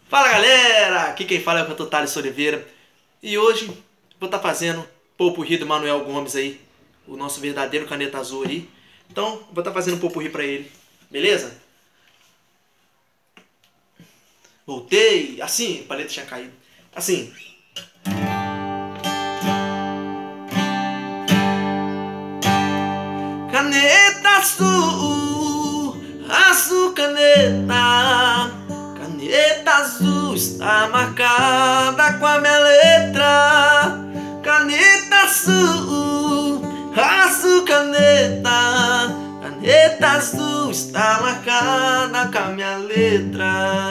Fala galera, aqui quem fala é o cantor Thales Oliveira e hoje vou estar fazendo Popurrí do Manuel Gomes aí, o nosso verdadeiro caneta azul aí. Então vou estar fazendo Popurrí pra ele, beleza? Voltei, assim, a paleta tinha caído, assim. Caneta azul, azul caneta. Caneta azul está marcada com a minha letra. Caneta azul, azul caneta. Caneta azul está marcada com a minha letra.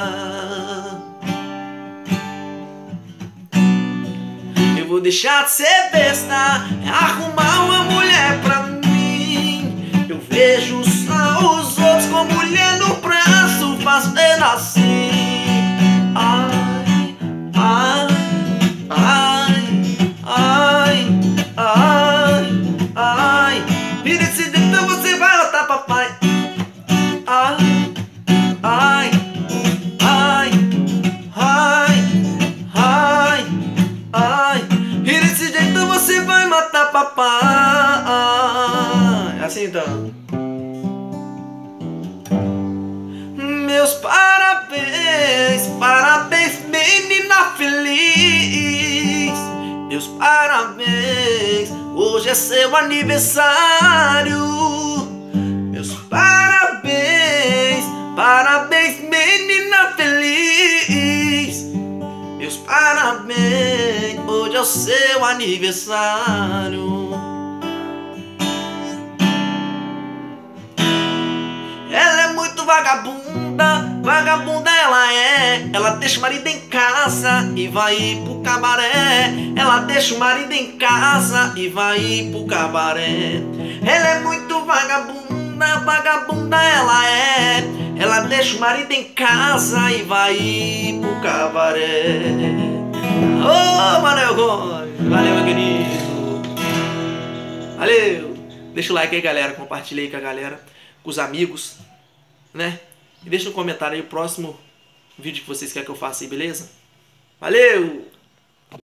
Eu vou deixar de ser besta, arrumar uma mulher pra mim. Eu vejo só os outros com mulher no braço, fazendo assim. Ai, ai, ai, ai, ai, ai. E desse jeito você vai matar papai. Ai, ai, ai, ai, ai, ai. E desse jeito você vai matar papai. Assim então. Meus parabéns, parabéns, menina feliz. Meus parabéns, hoje é seu aniversário. Meus parabéns, parabéns, menina feliz. Meus parabéns, hoje é o seu aniversário. Ela é muito vagabunda, vagabunda ela é. Ela deixa o marido em casa e vai pro cabaré. Ela deixa o marido em casa e vai pro cabaré. Ela é muito vagabunda, vagabunda ela é. Ela deixa o marido em casa e vai pro cabaré. Ô, Manuel Gomes, valeu meu querido. Valeu. Deixa o like aí galera, compartilha aí com a galera, com os amigos, né? E deixa no comentário aí o próximo vídeo que vocês querem que eu faça aí, beleza? Valeu!